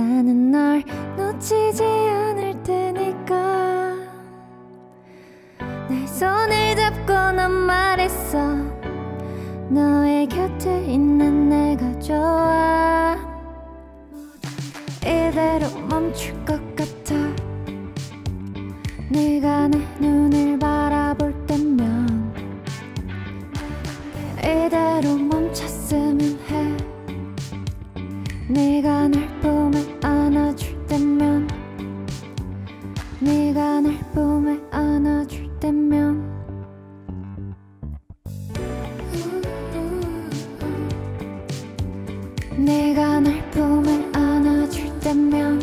나는 널 놓치지 않을 테니까. 내 손을 잡고 난 말했어. 너의 곁에 있는 내가 좋아. 이대로 멈출 것 같아. 네가 내 눈을 바라볼 때면 이대로 멈췄으면 해. 네가 날 품에 안아줄 때면, 네가 날 품에 안아줄 때면. 네가 날 품에 안아줄 때면,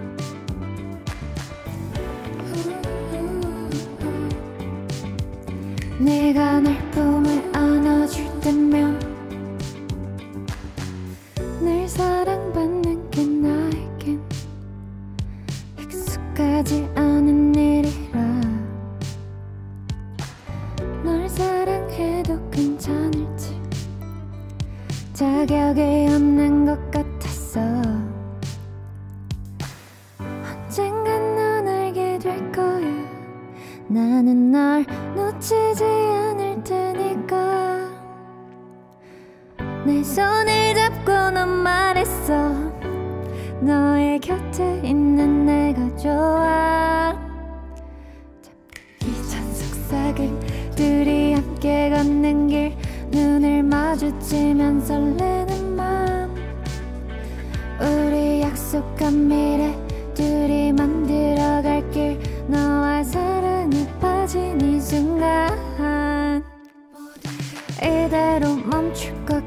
네가 날 품에 안아줄 때면. 늘 사랑받는 게 나에겐 익숙하지 않은 일이라. 널 사랑해도 괜찮을지 자격이 없는 것 같았어. 언젠간 넌 알게 될 거야. 나는 널 놓치지 않을 테니까. 내 손을 잡고 넌 말했어. 너의 곁에 있는 내가 좋아. 잡기 전 속삭임, 둘이 함께 걷는 길, 눈을 마주치면 설레는 맘. 우리 약속한 미래, 둘이 만들어갈 길, 너와 사랑에 빠진 이 순간 이대로 멈출 것